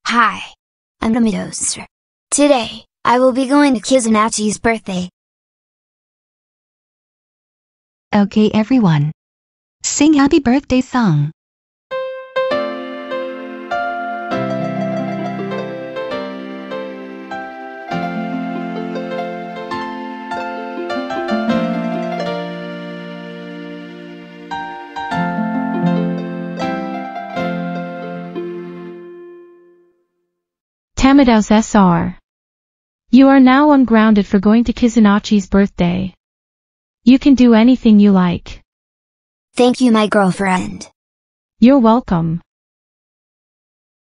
Hi. I'm Ungrounded. Today, I will be going to Kizunatchi's birthday. Okay everyone. Sing happy birthday song. Tamados SR. You are now ungrounded for going to Kizunatchi's birthday. You can do anything you like. Thank you, my girlfriend. You're welcome.